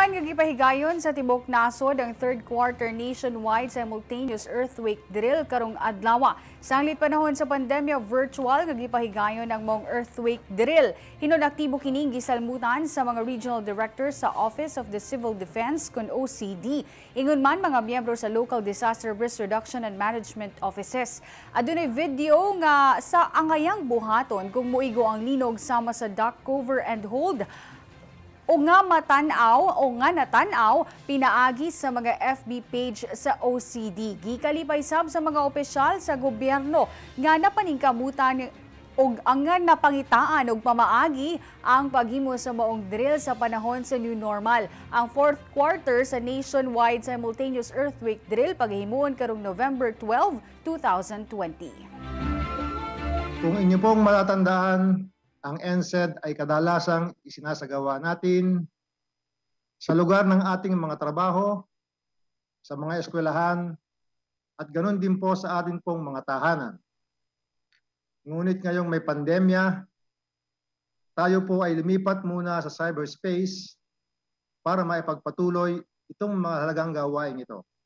Human nga gipahigayon sa tibok nasod ang third quarter nationwide simultaneous earthquake drill karong adlaw. Sanglit panahon sa pandemya, virtual nga gipahigayon ang mong earthquake drill. Hinon aktibo kining gisalmutan sa mga regional directors sa Office of the Civil Defense kun OCD. Ingon man mga miyembro sa local disaster risk reduction and management offices. Adunay video nga sa angayang buhaton kung muigo ang linog sama sa duck cover and hold. O nga natanaw pinaagi sa mga FB page sa OCD. Gikalipay sab sa mga opisyal sa gobyerno nga napaningkamutan og ang napangitaan og pamaagi ang paghimo sa maong drill sa panahon sa new normal. Ang fourth quarter sa nationwide simultaneous earthquake drill paghimuon karong November 12, 2020. Kung inyo pong matatandaan, ang NSED ay kadalasang isinasagawa natin sa lugar ng ating mga trabaho, sa mga eskwelahan, at ganoon din po sa ating pong mga tahanan. Ngunit ngayong may pandemya, tayo po ay lumipat muna sa cyberspace para maipagpatuloy itong mga halagang gawain ito.